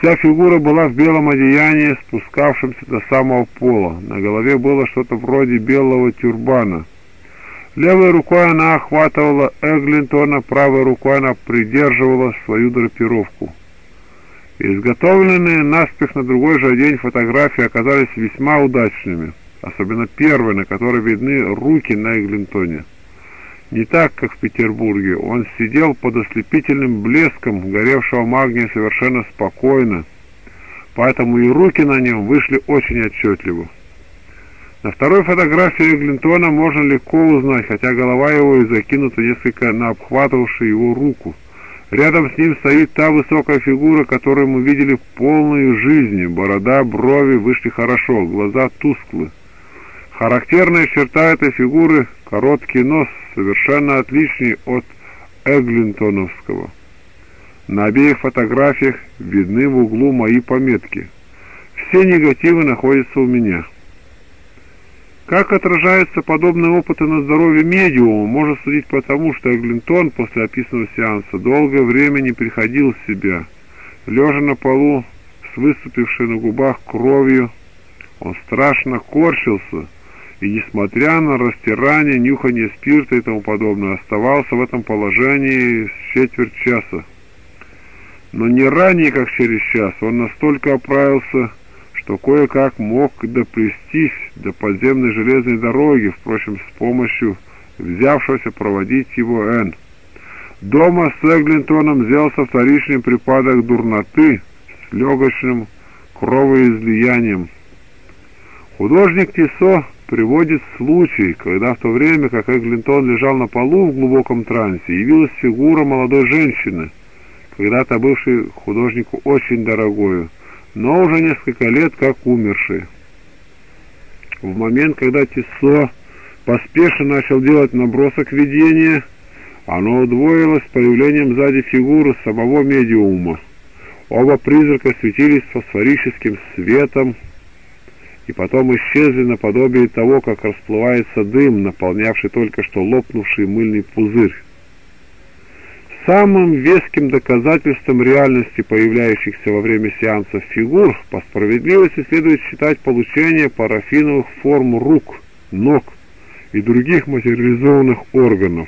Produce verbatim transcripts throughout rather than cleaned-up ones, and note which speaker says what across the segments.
Speaker 1: Вся фигура была в белом одеянии, спускавшемся до самого пола. На голове было что-то вроде белого тюрбана. Левой рукой она охватывала Эглинтона, правой рукой она придерживала свою драпировку. Изготовленные наспех на другой же день фотографии оказались весьма удачными, особенно первая, на которой видны руки на Эглинтоне. Не так, как в Петербурге, он сидел под ослепительным блеском горевшего магния совершенно спокойно, поэтому и руки на нем вышли очень отчетливо. На второй фотографии Эглинтона можно легко узнать, хотя голова его и закинута несколько на обхватывавшую его руку. Рядом с ним стоит та высокая фигура, которую мы видели полную жизни. Борода, брови вышли хорошо, глаза тусклы. Характерная черта этой фигуры — короткий нос, совершенно отличный от Эглинтоновского. На обеих фотографиях видны в углу мои пометки. Все негативы находятся у меня. Как отражаются подобные опыты на здоровье медиума, можно судить по тому, что Эглинтон после описанного сеанса долгое время не приходил в себя. Лежа на полу с выступившей на губах кровью, он страшно корчился и, несмотря на растирание, нюхание спирта и тому подобное, оставался в этом положении с четверть часа. Но не ранее, как через час, он настолько оправился, что кое-как мог доплестись до подземной железной дороги, впрочем, с помощью взявшегося проводить его Н. Дома с Эглинтоном взялся вторичный припадок дурноты с легочным кровоизлиянием. Художник Тиссо приводит случай, когда в то время, как Эглинтон лежал на полу в глубоком трансе, явилась фигура молодой женщины, когда-то бывшей художнику очень дорогою, но уже несколько лет как умершей. В момент, когда Тиссо поспешно начал делать набросок видения, оно удвоилось появлением сзади фигуры самого медиума. Оба призрака светились фосфорическим светом и потом исчезли наподобие того, как расплывается дым, наполнявший только что лопнувший мыльный пузырь. Самым веским доказательством реальности появляющихся во время сеансов фигур по справедливости следует считать получение парафиновых форм рук, ног и других материализованных органов.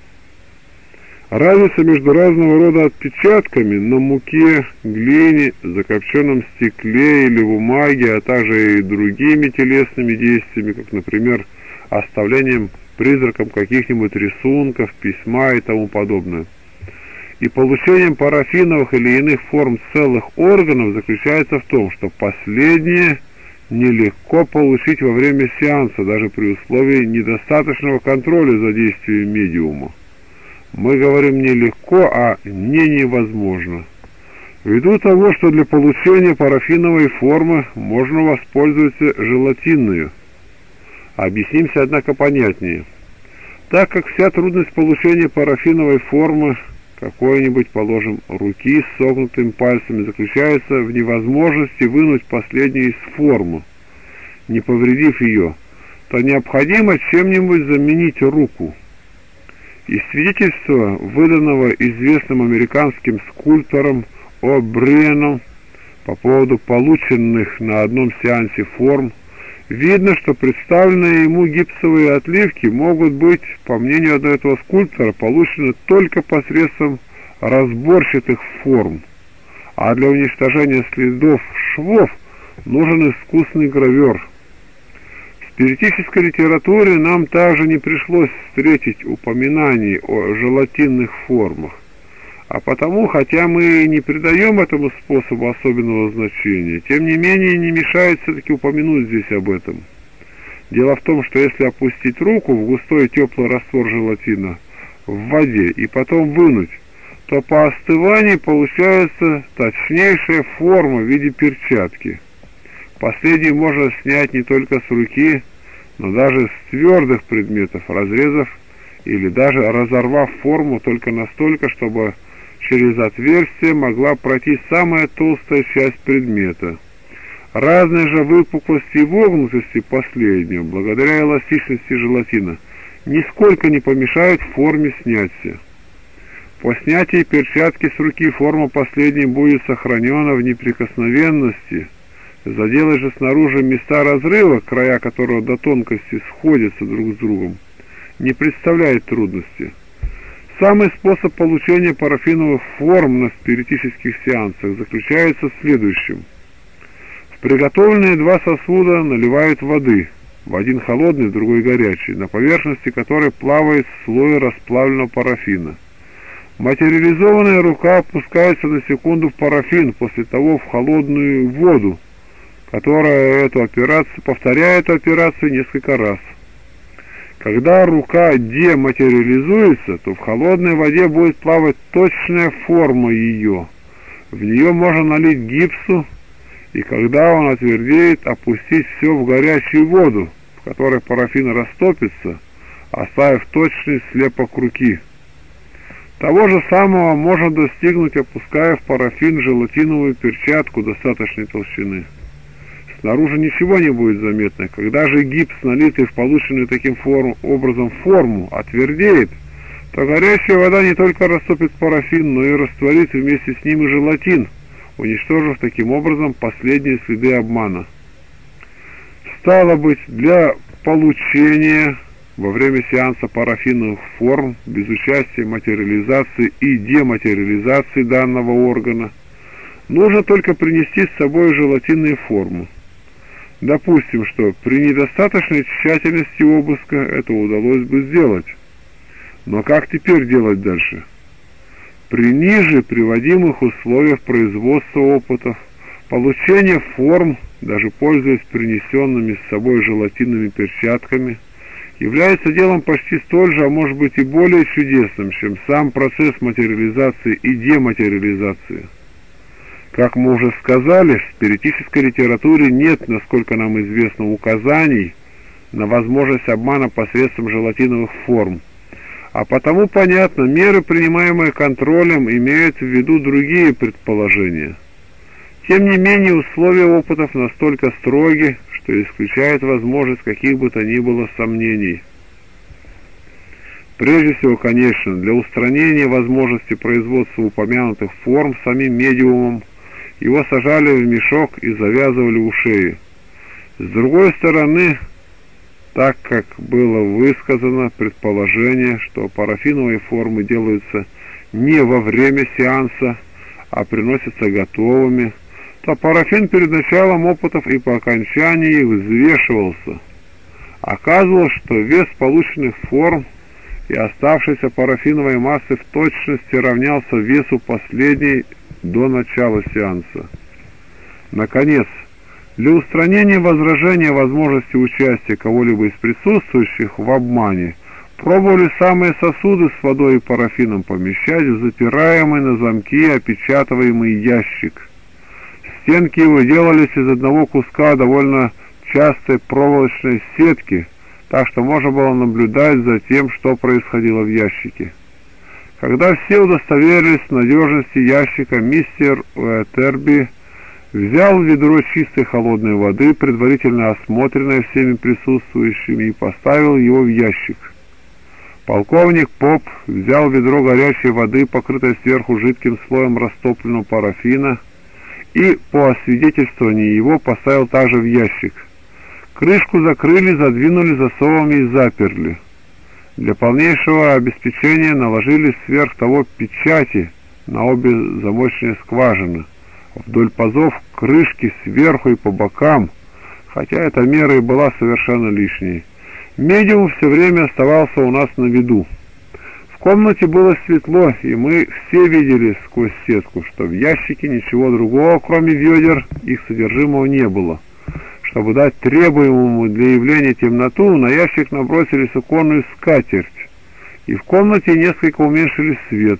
Speaker 1: Разница между разного рода отпечатками на муке, глине, закопченном стекле или бумаге, а также и другими телесными действиями, как, например, оставлением призраком каких-нибудь рисунков, письма и тому подобное, и получением парафиновых или иных форм целых органов заключается в том, что последние нелегко получить во время сеанса, даже при условии недостаточного контроля за действием медиума. Мы говорим не легко, а не невозможно. Ввиду того, что для получения парафиновой формы можно воспользоваться желатинную. Объяснимся, однако, понятнее. Так как вся трудность получения парафиновой формы какой-нибудь, положим, руки с согнутыми пальцами заключается в невозможности вынуть последнюю из формы, не повредив ее, то необходимо чем-нибудь заменить руку. Из свидетельства, выданного известным американским скульптором О'Бриеном по поводу полученных на одном сеансе форм, видно, что представленные ему гипсовые отливки могут быть, по мнению одного этого скульптора, получены только посредством разборчатых форм, а для уничтожения следов швов нужен искусный гравер. В спиритической литературе нам также не пришлось встретить упоминаний о желатинных формах, а потому, хотя мы и не придаем этому способу особенного значения, тем не менее не мешает все-таки упомянуть здесь об этом. Дело в том, что если опустить руку в густой теплый раствор желатина в воде и потом вынуть, то по остывании получается точнейшая форма в виде перчатки. Последнюю можно снять не только с руки, но даже с твердых предметов, разрезав или даже разорвав форму только настолько, чтобы через отверстие могла пройти самая толстая часть предмета. Разные же выпуклости и вогнутости последнего, благодаря эластичности желатина, нисколько не помешают форме снятия. По снятии перчатки с руки форма последней будет сохранена в неприкосновенности. Заделать же снаружи места разрыва, края которого до тонкости сходятся друг с другом, не представляет трудности. Самый способ получения парафиновых форм на спиритических сеансах заключается в следующем. В приготовленные два сосуда наливают воды, в один холодный, в другой горячий, на поверхности которой плавает слой расплавленного парафина. Материализованная рука опускается на секунду в парафин, после того в холодную воду, которая эту операцию, повторяет эту операцию несколько раз. Когда рука дематериализуется, то в холодной воде будет плавать точная форма ее. В нее можно налить гипсу, и когда он отвердеет, опустить все в горячую воду, в которой парафин растопится, оставив точный слепок руки. Того же самого можно достигнуть, опуская в парафин желатиновую перчатку достаточной толщины. Снаружи ничего не будет заметно. Когда же гипс, налитый в полученную таким форм, образом форму, отвердеет, то горячая вода не только растопит парафин, но и растворит вместе с ним и желатин, уничтожив таким образом последние следы обмана. Стало быть, для получения во время сеанса парафиновых форм, без участия материализации и дематериализации данного органа, нужно только принести с собой желатинные формы. Допустим, что при недостаточной тщательности обыска это удалось бы сделать. Но как теперь делать дальше? При ниже приводимых условиях производства опытов, получение форм, даже пользуясь принесенными с собой желатинными перчатками, является делом почти столь же, а может быть и более чудесным, чем сам процесс материализации и дематериализации. Как мы уже сказали, в спиритической литературе нет, насколько нам известно, указаний на возможность обмана посредством желатиновых форм. А потому, понятно, меры, принимаемые контролем, имеют в виду другие предположения. Тем не менее, условия опытов настолько строги, что исключают возможность каких бы то ни было сомнений. Прежде всего, конечно, для устранения возможности производства упомянутых форм самим медиумом его сажали в мешок и завязывали у шеи. С другой стороны, так как было высказано предположение, что парафиновые формы делаются не во время сеанса, а приносятся готовыми, то парафин перед началом опытов и по окончании их взвешивался. Оказывалось, что вес полученных форм и оставшейся парафиновой массы в точности равнялся весу последней до начала сеанса. Наконец, для устранения возражения возможности участия кого-либо из присутствующих в обмане, пробовали самые сосуды с водой и парафином помещать в запираемый на замки опечатываемый ящик. Стенки его делались из одного куска довольно частой проволочной сетки, так что можно было наблюдать за тем, что происходило в ящике. Когда все удостоверились в надежности ящика, мистер Уэтерби взял ведро чистой холодной воды, предварительно осмотренное всеми присутствующими, и поставил его в ящик. Полковник Поп взял ведро горячей воды, покрытое сверху жидким слоем растопленного парафина, и, по освидетельствованию его, поставил также в ящик. Крышку закрыли, задвинули засовами и заперли. Для полнейшего обеспечения наложили сверх того печати на обе замочные скважины, вдоль пазов крышки сверху и по бокам, хотя эта мера и была совершенно лишней. Медиум все время оставался у нас на виду. В комнате было светло, и мы все видели сквозь сетку, что в ящике ничего другого, кроме ведер, их содержимого не было. Чтобы дать требуемому для явления темноту, на ящик набросили суконную скатерть, и в комнате несколько уменьшили свет.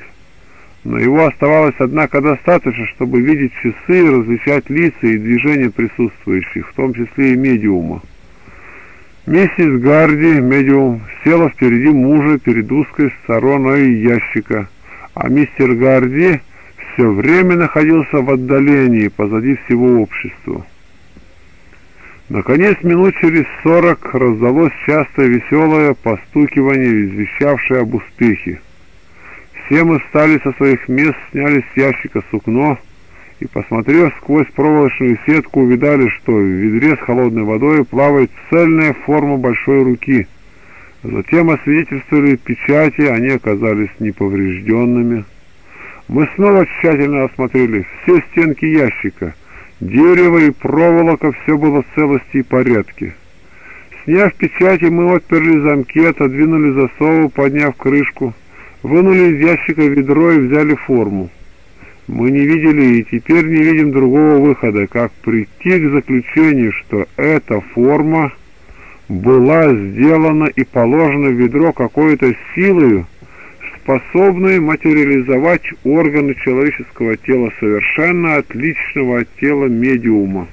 Speaker 1: Но его оставалось, однако, достаточно, чтобы видеть часы, различать лица и движения присутствующих, в том числе и медиума. Миссис Гарди, медиум, села впереди мужа перед узкой стороной ящика, а мистер Гарди все время находился в отдалении, позади всего общества. Наконец, минут через сорок раздалось частое веселое постукивание, извещавшее об успехе. Все мы встали со своих мест, сняли с ящика сукно и, посмотрев сквозь проволочную сетку, увидали, что в ведре с холодной водой плавает цельная форма большой руки. Затем освидетельствовали печати, они оказались неповрежденными. Мы снова тщательно осмотрели все стенки ящика. Дерево и проволока, все было в целости и порядке. Сняв печати, мы отперли замки, отодвинули засовы, подняв крышку, вынули из ящика ведро и взяли форму. Мы не видели и теперь не видим другого выхода, как прийти к заключению, что эта форма была сделана и положена в ведро какой-то силою, способной материализовать органы человеческого тела, совершенно отличного от тела медиума.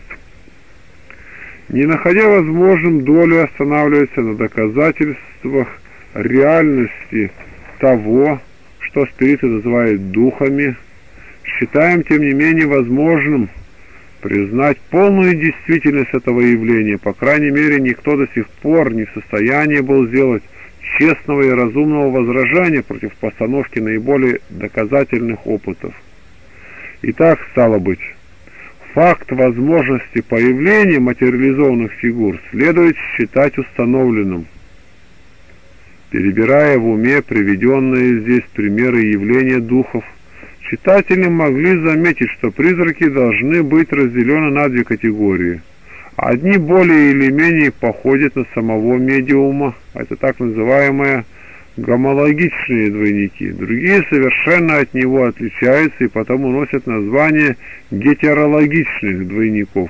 Speaker 1: Не находя возможным долю останавливаться на доказательствах реальности того, что спириты называют духами, считаем, тем не менее, возможным признать полную действительность этого явления. По крайней мере, никто до сих пор не в состоянии был сделать честного и разумного возражения против постановки наиболее доказательных опытов. Итак, стало быть, факт возможности появления материализованных фигур следует считать установленным. Перебирая в уме приведенные здесь примеры явления духов, читатели могли заметить, что призраки должны быть разделены на две категории. Одни более или менее походят на самого медиума, это так называемые гомологичные двойники, другие совершенно от него отличаются и потому носят название гетерологичных двойников.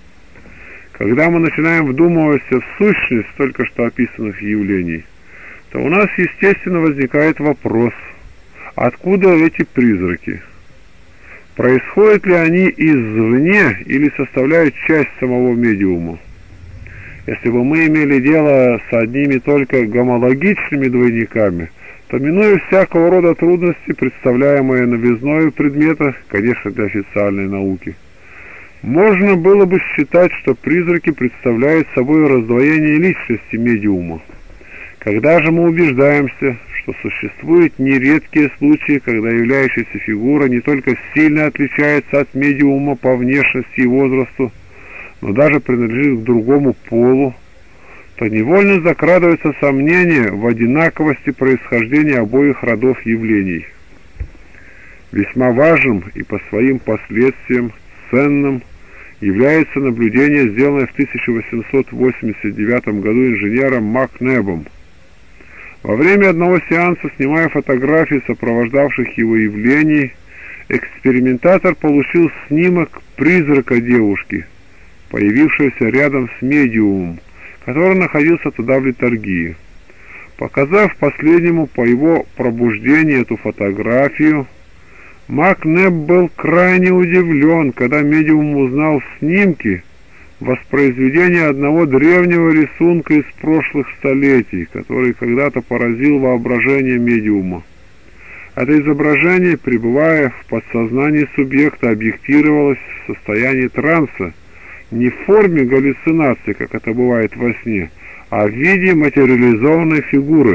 Speaker 1: Когда мы начинаем вдумываться в сущность только что описанных явлений, то у нас естественно возникает вопрос, откуда эти призраки? Происходят ли они извне или составляют часть самого медиума? Если бы мы имели дело с одними только гомологичными двойниками, то, минуя всякого рода трудности, представляемые новизною предмета, конечно, для официальной науки, можно было бы считать, что призраки представляют собой раздвоение личности медиума. Когда же мы убеждаемся, что существуют нередкие случаи, когда являющаяся фигура не только сильно отличается от медиума по внешности и возрасту, но даже принадлежит к другому полу, то невольно закрадывается сомнение в одинаковости происхождения обоих родов явлений. Весьма важным и по своим последствиям ценным является наблюдение, сделанное в тысяча восемьсот восемьдесят девятом году инженером Макнебом. Во время одного сеанса, снимая фотографии сопровождавших его явлений, экспериментатор получил снимок призрака девушки, появившегося рядом с медиумом, который находился тогда в литургии. Показав последнему по его пробуждении эту фотографию, Макнеб был крайне удивлен, когда медиум узнал в снимке воспроизведение одного древнего рисунка из прошлых столетий, который когда-то поразил воображение медиума. Это изображение, пребывая в подсознании субъекта, объектировалось в состоянии транса, не в форме галлюцинации, как это бывает во сне, а в виде материализованной фигуры.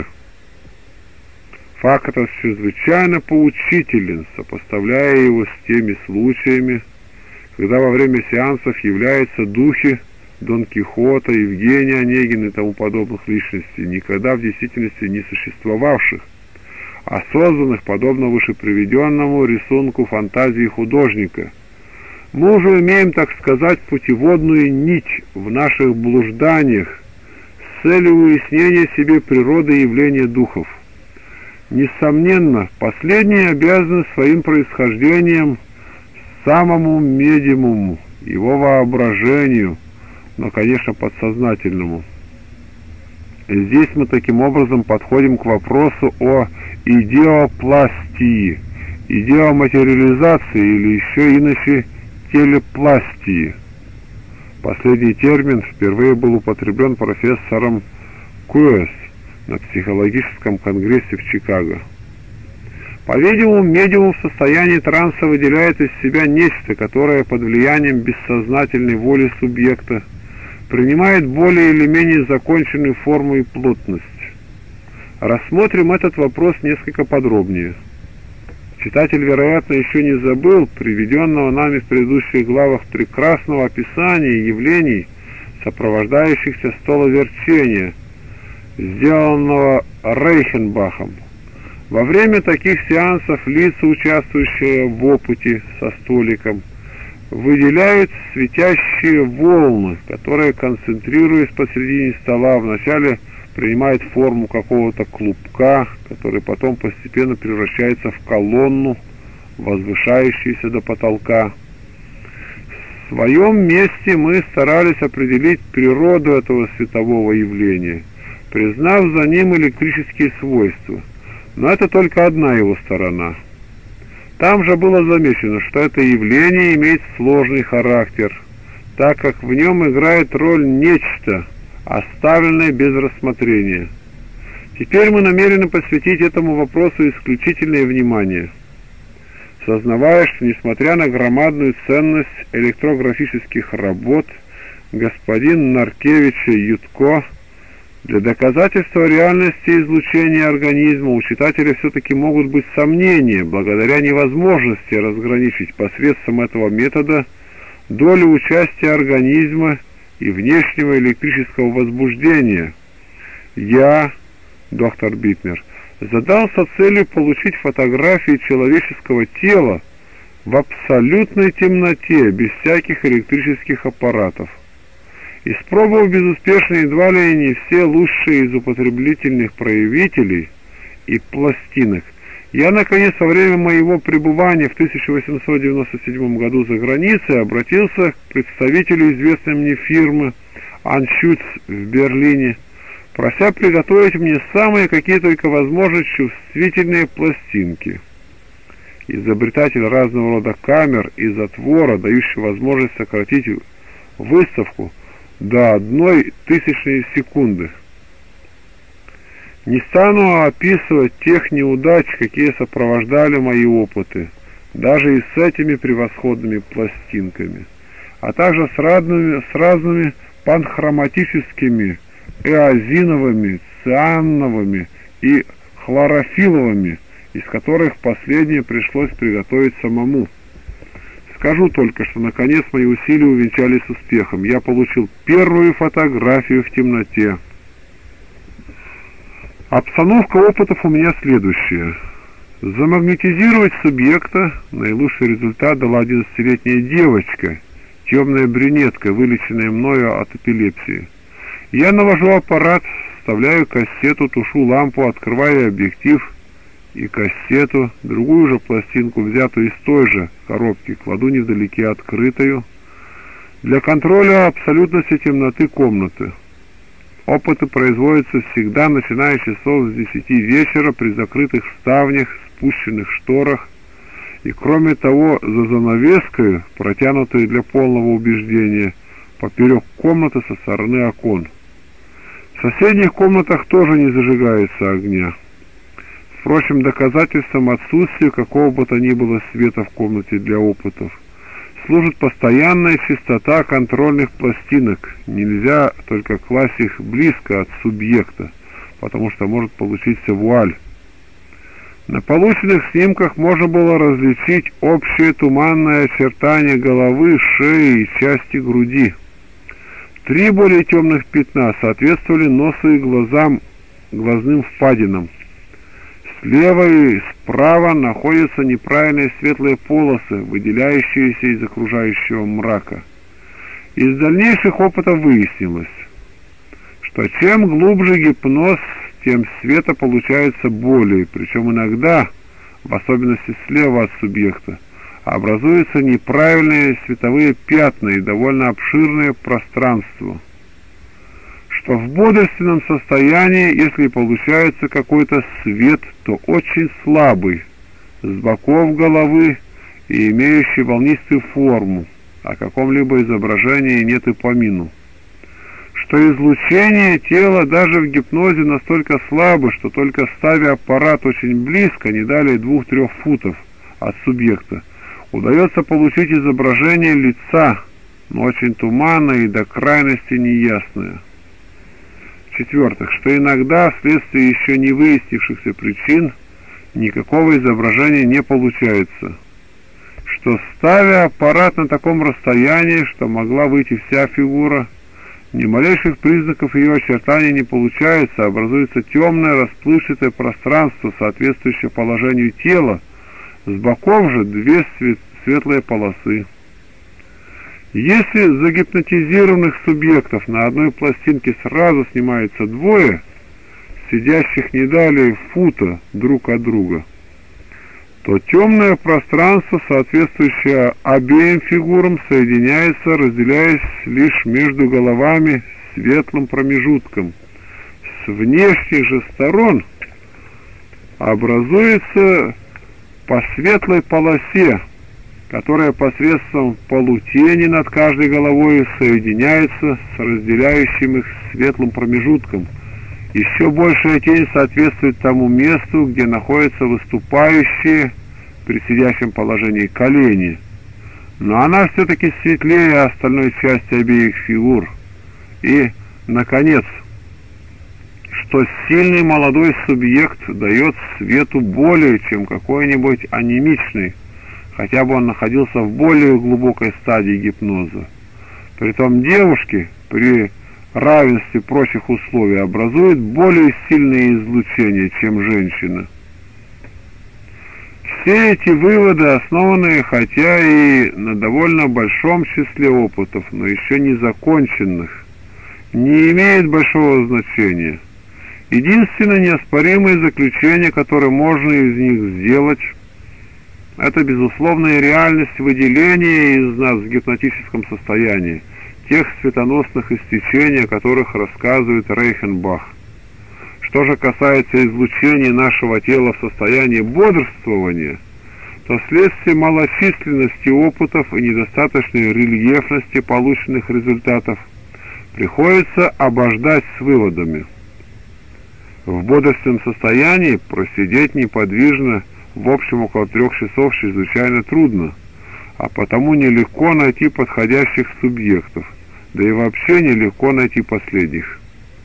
Speaker 1: Факт этот чрезвычайно поучителен, сопоставляя его с теми случаями, когда во время сеансов являются духи Дон Кихота, Евгения Онегина и тому подобных личностей, никогда в действительности не существовавших, а созданных, подобно вышеприведенному рисунку фантазии художника. Мы уже имеем, так сказать, путеводную нить в наших блужданиях с целью уяснения себе природы явления духов. Несомненно, последние обязаны своим происхождением самому медиуму, его воображению, но, конечно, подсознательному. И здесь мы таким образом подходим к вопросу о идеопластии, идеоматериализации или еще иначе телепластии. Последний термин впервые был употреблен профессором Куэс на психологическом конгрессе в Чикаго. По-видимому, медиум в состоянии транса выделяет из себя нечто, которое под влиянием бессознательной воли субъекта принимает более или менее законченную форму и плотность. Рассмотрим этот вопрос несколько подробнее. Читатель, вероятно, еще не забыл приведенного нами в предыдущих главах прекрасного описания явлений, сопровождающихся столоверчения, сделанного Рейхенбахом. Во время таких сеансов лица, участвующие в опыте со столиком, выделяют светящие волны, которые, концентрируясь посередине стола, вначале принимают форму какого-то клубка, который потом постепенно превращается в колонну, возвышающуюся до потолка. В своем месте мы старались определить природу этого светового явления, признав за ним электрические свойства. Но это только одна его сторона. Там же было замечено, что это явление имеет сложный характер, так как в нем играет роль нечто, оставленное без рассмотрения. Теперь мы намерены посвятить этому вопросу исключительное внимание, сознавая, что несмотря на громадную ценность электрографических работ господин Наркевича Ютко, для доказательства реальности излучения организма у читателя все-таки могут быть сомнения, благодаря невозможности разграничить посредством этого метода долю участия организма и внешнего электрического возбуждения. Я, доктор Битмер, задался целью получить фотографии человеческого тела в абсолютной темноте, без всяких электрических аппаратов. Испробовав безуспешно едва ли не все лучшие из употреблительных проявителей и пластинок, я, наконец, во время моего пребывания в тысяча восемьсот девяносто седьмом году за границей обратился к представителю известной мне фирмы «Аншюц» в Берлине, прося приготовить мне самые какие только возможно чувствительные пластинки. Изобретатель разного рода камер и затвора, дающий возможность сократить выставку до одной тысячной секунды. Не стану описывать тех неудач, какие сопровождали мои опыты, даже и с этими превосходными пластинками, а также с разными, с разными панхроматическими, эозиновыми, циановыми и хлорофиловыми, из которых последнее пришлось приготовить самому. Скажу только, что наконец мои усилия увенчались успехом. Я получил первую фотографию в темноте. Обстановка опытов у меня следующая. Замагнетизировать субъекта наилучший результат дала одиннадцатилетняя девочка, темная брюнетка, вылеченная мною от эпилепсии. Я навожу аппарат, вставляю кассету, тушу лампу, открываю объектив и кассету, другую же пластинку, взятую из той же коробки, кладу невдалеке открытую, для контроля абсолютности темноты комнаты. Опыты производятся всегда, начиная с часов с десяти вечера при закрытых ставнях, спущенных шторах, и кроме того, за занавеской, протянутой для полного убеждения, поперек комнаты со стороны окон. В соседних комнатах тоже не зажигается огня. Впрочем, доказательством отсутствия какого бы то ни было света в комнате для опытов служит постоянная чистота контрольных пластинок. Нельзя только класть их близко от субъекта, потому что может получиться вуаль. На полученных снимках можно было различить общее туманное очертание головы, шеи и части груди. Три более темных пятна соответствовали носу и глазам, глазным впадинам. Слева и справа находятся неправильные светлые полосы, выделяющиеся из окружающего мрака. Из дальнейших опытов выяснилось, что чем глубже гипноз, тем света получается более, причем иногда, в особенности слева от субъекта, образуются неправильные световые пятна и довольно обширное пространство, что в бодрственном состоянии, если получается какой-то свет, то очень слабый, с боков головы и имеющий волнистую форму, о каком-либо изображении нет и помину, что излучение тела даже в гипнозе настолько слабо, что только ставя аппарат очень близко, не далее двух-трех футов от субъекта, удается получить изображение лица, но очень туманное и до крайности неясное. В-четвертых, что иногда, вследствие еще не выяснившихся причин, никакого изображения не получается, что, ставя аппарат на таком расстоянии, что могла выйти вся фигура, ни малейших признаков ее очертаний не получается, образуется темное расплывчатое пространство, соответствующее положению тела, с боков же две свет, светлые полосы. Если загипнотизированных субъектов на одной пластинке сразу снимается двое, сидящих не далее фута друг от друга, то темное пространство, соответствующее обеим фигурам, соединяется, разделяясь лишь между головами светлым промежутком. С внешних же сторон образуется по светлой полосе, которая посредством полутени над каждой головой соединяется с разделяющим их светлым промежутком. Еще большая тень соответствует тому месту, где находятся выступающие при сидящем положении колени, но она все-таки светлее остальной части обеих фигур. И, наконец, что сильный молодой субъект дает свету более, чем какой-нибудь анемичный, хотя бы он находился в более глубокой стадии гипноза. Притом девушки при равенстве прочих условий образуют более сильные излучения, чем женщины. Все эти выводы, основанные хотя и на довольно большом числе опытов, но еще не законченных, не имеют большого значения. Единственное неоспоримое заключение, которое можно из них сделать, это безусловная реальность выделения из нас в гипнотическом состоянии тех светоносных истечений, о которых рассказывает Рейхенбах. Что же касается излучения нашего тела в состоянии бодрствования, то вследствие малочисленности опытов и недостаточной рельефности полученных результатов приходится обождать с выводами. В бодрственном состоянии просидеть неподвижно в общем около трех часов чрезвычайно трудно, а потому нелегко найти подходящих субъектов, да и вообще нелегко найти последних.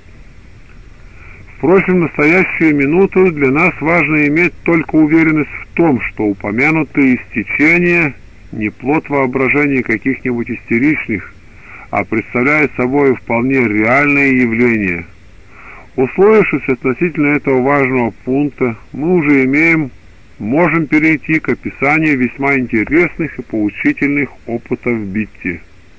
Speaker 1: Впрочем, в настоящую минуту для нас важно иметь только уверенность в том, что упомянутые истечения не плод воображения каких-нибудь истеричных, а представляют собой вполне реальные явления. Условившись относительно этого важного пункта, мы уже имеем, можем перейти к описанию весьма интересных и поучительных опытов Битти.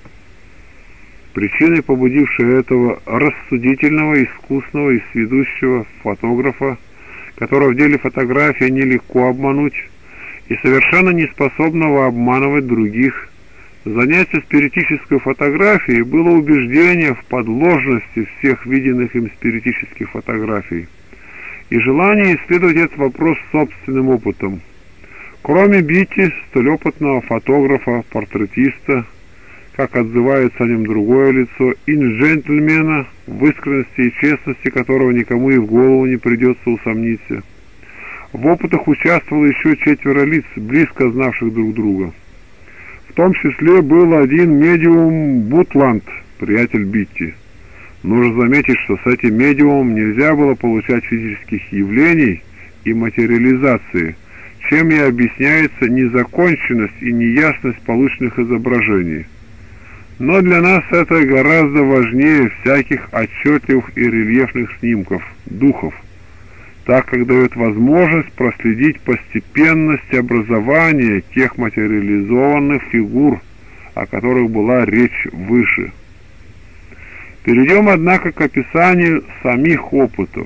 Speaker 1: Причиной, побудившей этого рассудительного, искусного и сведущего фотографа, которого в деле фотографии нелегко обмануть и совершенно не способного обманывать других, занятие спиритической фотографией было убеждение в подложности всех виденных им спиритических фотографий и желание исследовать этот вопрос собственным опытом. Кроме Битти, столь опытного фотографа, портретиста, как отзывается о нем другое лицо, и джентльмена, в искренности и честности которого никому и в голову не придется усомниться. В опытах участвовало еще четверо лиц, близко знавших друг друга. В том числе был один медиум Бутланд, приятель Битти. Нужно заметить, что с этим медиумом нельзя было получать физических явлений и материализации, чем и объясняется незаконченность и неясность полученных изображений. Но для нас это гораздо важнее всяких отчетливых и рельефных снимков, духов, так как дает возможность проследить постепенность образования тех материализованных фигур, о которых была речь выше. Перейдем, однако, к описанию самих опытов.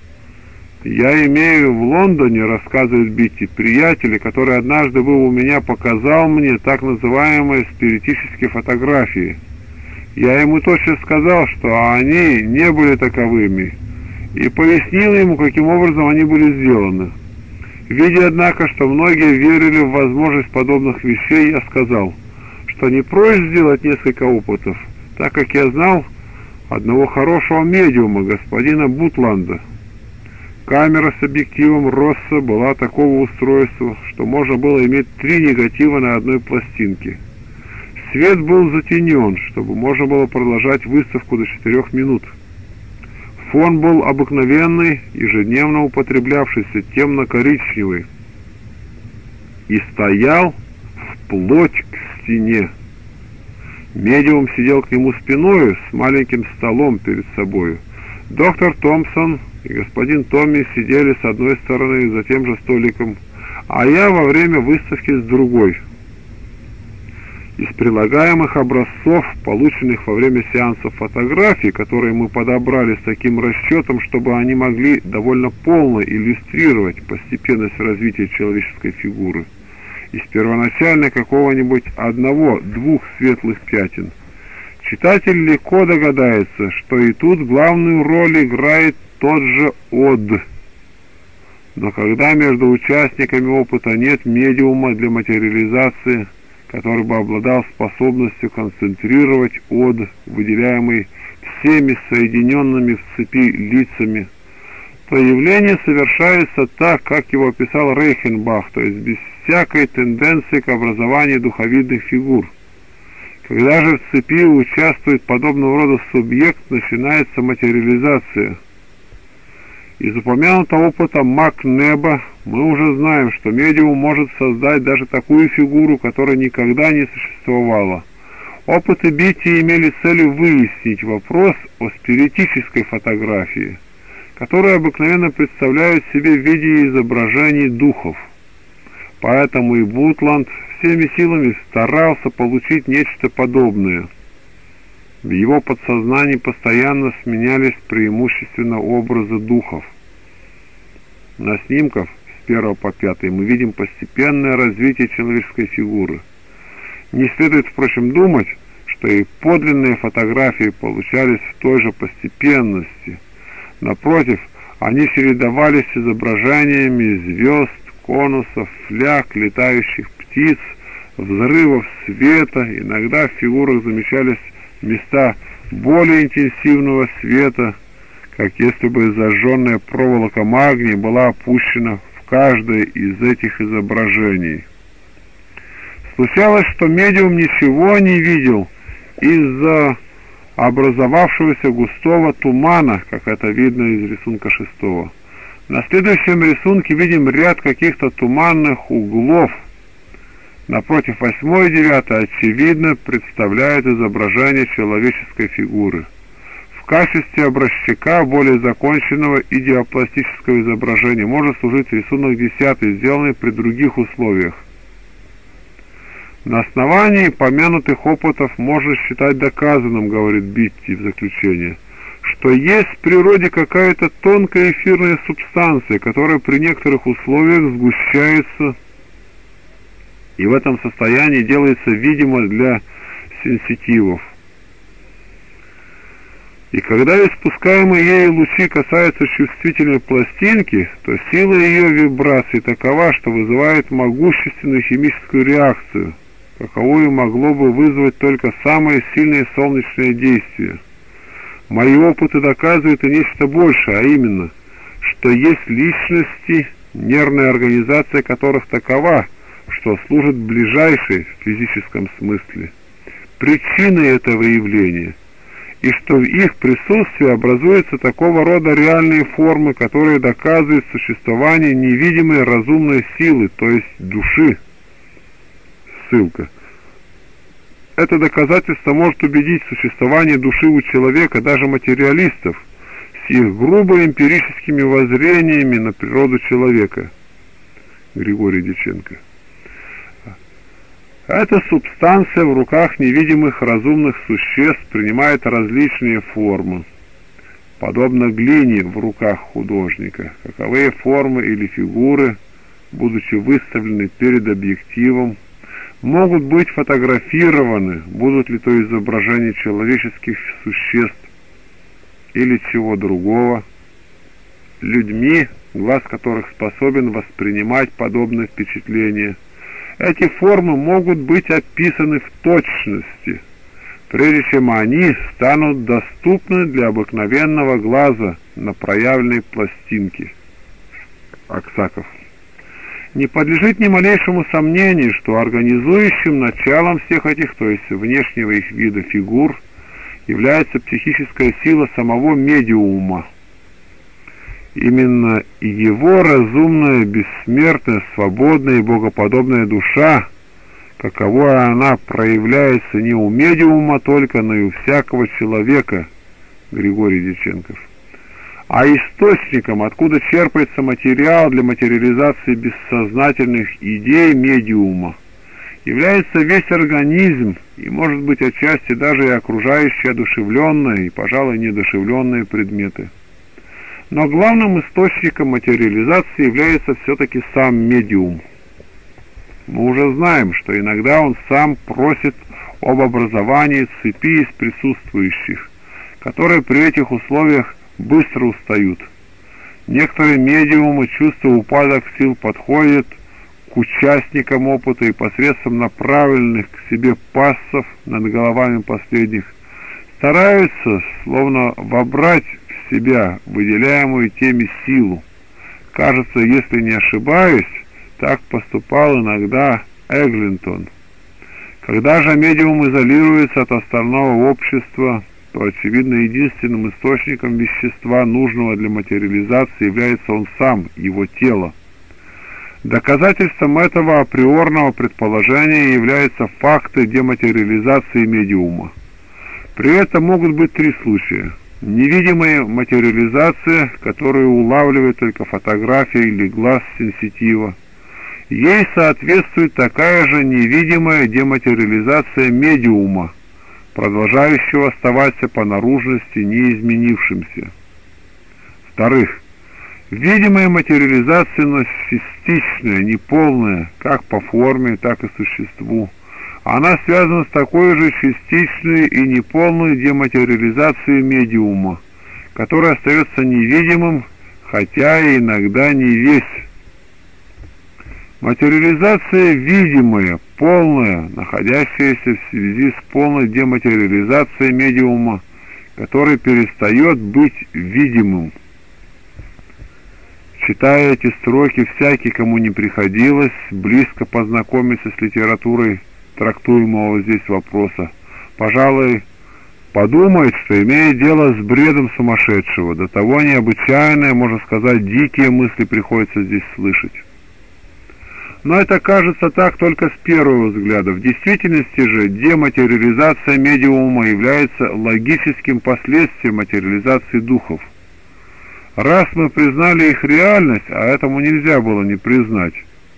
Speaker 1: Я имею в Лондоне, рассказывает Битти, приятеля, который однажды был у меня, показал мне так называемые спиритические фотографии. Я ему точно сказал, что они не были таковыми, и пояснил ему, каким образом они были сделаны. Видя, однако, что многие верили в возможность подобных вещей, я сказал, что не прочь сделать несколько опытов, так как я знал одного хорошего медиума, господина Бутланда. Камера с объективом Росса была такого устройства, что можно было иметь три негатива на одной пластинке. Свет был затенен, чтобы можно было продолжать выставку до четырех минут. Фон был обыкновенный, ежедневно употреблявшийся, темно-коричневый, и стоял вплоть к стене. Медиум сидел к нему спиною с маленьким столом перед собою. Доктор Томпсон и господин Томми сидели с одной стороны за тем же столиком, а я во время выставки с другой. Из прилагаемых образцов, полученных во время сеансов фотографий, которые мы подобрали с таким расчетом, чтобы они могли довольно полно иллюстрировать постепенность развития человеческой фигуры, из первоначально какого-нибудь одного-двух светлых пятен, читатель легко догадается, что и тут главную роль играет тот же Од. Но когда между участниками опыта нет медиума для материализации, который бы обладал способностью концентрировать Од, выделяемый всеми соединенными в цепи лицами, то явление совершается так, как его описал Рейхенбах, то есть без всякой тенденции к образованию духовидных фигур. Когда же в цепи участвует подобного рода субъект, начинается материализация. Из упомянутого опыта Макнеба мы уже знаем, что медиум может создать даже такую фигуру, которая никогда не существовала. Опыты Битти имели целью выяснить вопрос о спиритической фотографии, которую обыкновенно представляют себе в виде изображений духов. Поэтому и Бутланд всеми силами старался получить нечто подобное. В его подсознании постоянно сменялись преимущественно образы духов. На снимках с первого по пятый мы видим постепенное развитие человеческой фигуры. Не следует, впрочем, думать, что и подлинные фотографии получались в той же постепенности. Напротив, они чередовались с изображениями звезд, конусов, фляг, летающих птиц, взрывов света. Иногда в фигурах замечались места более интенсивного света, как если бы зажженная проволока магния была опущена в каждое из этих изображений. Случалось, что медиум ничего не видел из-за образовавшегося густого тумана, как это видно из рисунка шестого. На следующем рисунке видим ряд каких-то туманных углов. Напротив, восьмой и девятый очевидно представляют изображение человеческой фигуры. В качестве образчика более законченного идеопластического изображения может служить рисунок десятый, сделанный при других условиях. На основании помянутых опытов можно считать доказанным, говорит Битти в заключение, что есть в природе какая-то тонкая эфирная субстанция, которая при некоторых условиях сгущается и в этом состоянии делается видимо для сенситивов. И когда испускаемые ею лучи касаются чувствительной пластинки, то сила ее вибрации такова, что вызывает могущественную химическую реакцию, каковую могло бы вызвать только самое сильное солнечное действие. Мои опыты доказывают и нечто большее, а именно, что есть личности, нервная организация которых такова, что служит ближайшей в физическом смысле причиной этого явления, и что в их присутствии образуются такого рода реальные формы, которые доказывают существование невидимой разумной силы, то есть души. Ссылка. Это доказательство может убедить в существовании души у человека, даже материалистов, с их грубо эмпирическими воззрениями на природу человека. Григорий Дьяченко. Эта субстанция в руках невидимых разумных существ принимает различные формы, подобно глине в руках художника. Каковые формы или фигуры, будучи выставлены перед объективом, могут быть фотографированы, будут ли то изображения человеческих существ или чего другого, людьми, глаз которых способен воспринимать подобные впечатления. Эти формы могут быть описаны в точности, прежде чем они станут доступны для обыкновенного глаза на проявленной пластинке. Аксаков. Не подлежит ни малейшему сомнению, что организующим началом всех этих, то есть внешнего их вида фигур, является психическая сила самого медиума, Именно его разумная, бессмертная, свободная и богоподобная душа, каковой она проявляется не у медиума только, но и у всякого человека, Григорий Дьяченков, а источником, откуда черпается материал для материализации бессознательных идей медиума, является весь организм и, может быть, отчасти даже и окружающие одушевленные и, пожалуй, недушевленные предметы. Но главным источником материализации является все-таки сам медиум. Мы уже знаем, что иногда он сам просит об образовании цепи из присутствующих, которые при этих условиях быстро устают. Некоторые медиумы, чувствуя упадок сил, подходят к участникам опыта и посредством направленных к себе пассов над головами последних стараются словно вобрать в себя выделяемую теми силу. Кажется, если не ошибаюсь, так поступал иногда Эглинтон. Когда же медиум изолируется от остального общества, то, очевидно, единственным источником вещества, нужного для материализации, является он сам, его тело. Доказательством этого априорного предположения являются факты дематериализации медиума. При этом могут быть три случая. Невидимая материализация, которую улавливает только фотография или глаз сенситива. Ей соответствует такая же невидимая дематериализация медиума, продолжающего оставаться по наружности неизменившимся. Во-вторых, видимая материализация, но частичная, неполная, как по форме, так и существу. Она связана с такой же частичной и неполной дематериализацией медиума, который остается невидимым, хотя и иногда не весь. Материализация видимая, полная, находящаяся в связи с полной дематериализацией медиума, который перестает быть видимым. Читая эти строки, всякий, кому не приходилось близко познакомиться с литературой трактуемого здесь вопроса, пожалуй, подумает, что имеет дело с бредом сумасшедшего. До того необычайные, можно сказать, дикие мысли приходится здесь слышать. Но это кажется так только с первого взгляда. В действительности же дематериализация медиума является логическим последствием материализации духов. Раз мы признали их реальность, а этому нельзя было не признать,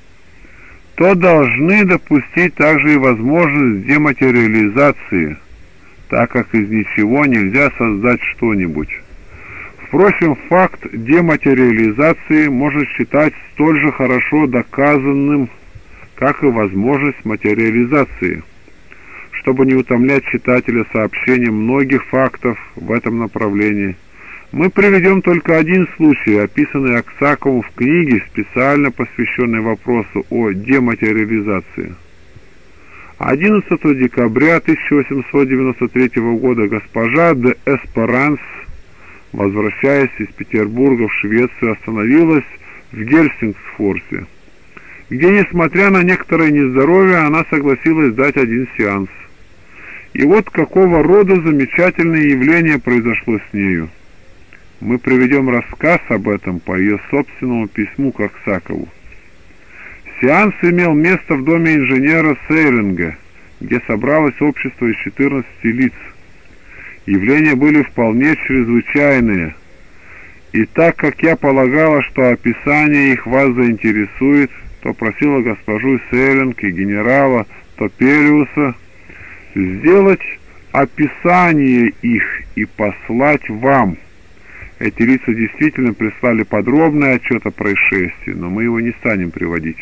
Speaker 1: то должны допустить также и возможность дематериализации, так как из ничего нельзя создать что-нибудь. Впрочем, факт дематериализации можно считать столь же хорошо доказанным, как и возможность материализации. Чтобы не утомлять читателя сообщением многих фактов в этом направлении, мы приведем только один случай, описанный Аксаковым в книге, специально посвященной вопросу о дематериализации. одиннадцатого декабря тысяча восемьсот девяносто третьего года госпожа де Эсперанс, возвращаясь из Петербурга в Швецию, остановилась в Гельсингфорсе, где, несмотря на некоторое нездоровье, она согласилась дать один сеанс. И вот какого рода замечательное явление произошло с нею. Мы приведем рассказ об этом по ее собственному письму к Аксакову. Сеанс имел место в доме инженера Сейлинга, где собралось общество из четырнадцати лиц. Явления были вполне чрезвычайные, и так как я полагала, что описание их вас заинтересует, то просила госпожу Сейлинг и генерала Топелиуса сделать описание их и послать вам. Эти лица действительно прислали подробный отчет о происшествии, но мы его не станем приводить.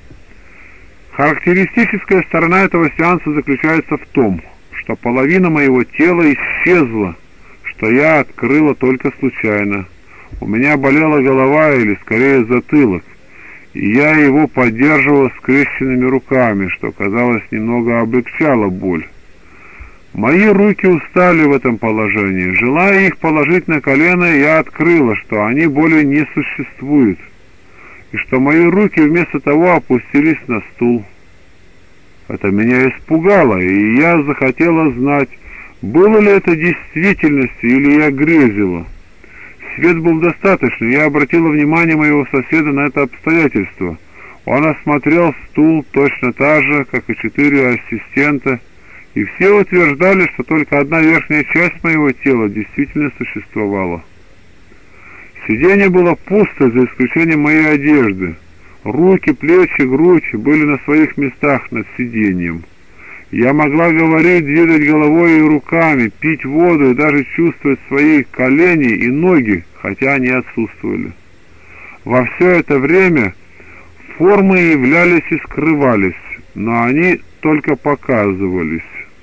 Speaker 1: Характеристическая сторона этого сеанса заключается в том, что половина моего тела исчезла, что я открыла только случайно. У меня болела голова, или скорее затылок, и я его поддерживала скрещенными руками, что, казалось, немного облегчало боль. Мои руки устали в этом положении. Желая их положить на колено, я открыла, что они более не существуют, и что мои руки вместо того опустились на стул. Это меня испугало, и я захотела знать, было ли это действительностью или я грезила. Свет был достаточно, я обратила внимание моего соседа на это обстоятельство. Он осмотрел стул точно так же, как и четыре ассистента, и все утверждали, что только одна верхняя часть моего тела действительно существовала. Сиденье было пусто, за исключением моей одежды. Руки, плечи, грудь были на своих местах над сиденьем. Я могла говорить, двигать головой и руками, пить воду и даже чувствовать свои колени и ноги, хотя они отсутствовали. Во все это время формы являлись и скрывались, но они только показывались.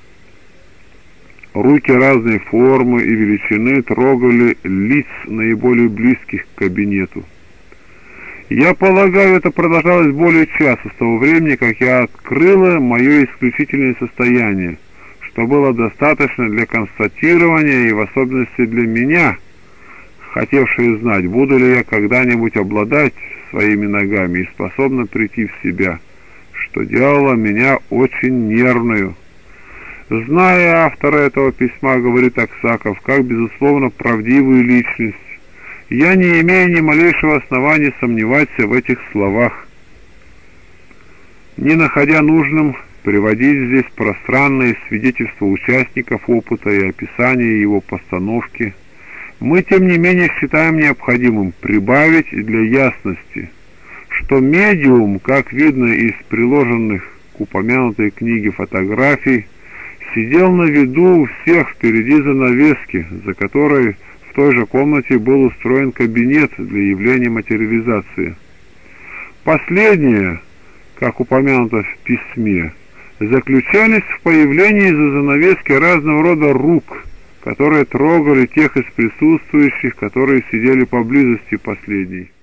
Speaker 1: Руки разной формы и величины трогали лиц наиболее близких к кабинету. Я полагаю, это продолжалось более часа с того времени, как я открыла мое исключительное состояние, что было достаточно для констатирования и в особенности для меня, хотевшей знать, буду ли я когда-нибудь обладать своими ногами и способна прийти в себя, что делало меня очень нервную. Зная автора этого письма, говорит Аксаков, как безусловно правдивую личность, я не имею ни малейшего основания сомневаться в этих словах, не находя нужным приводить здесь пространные свидетельства участников опыта и описания его постановки. Мы, тем не менее, считаем необходимым прибавить для ясности, что медиум, как видно из приложенных к упомянутой книге фотографий, сидел на виду у всех впереди занавески, за которой в той же комнате был устроен кабинет для явления материализации. Последнее, как упомянуто в письме, заключались в появлении из-за занавески разного рода рук, которые трогали тех из присутствующих, которые сидели поблизости последней.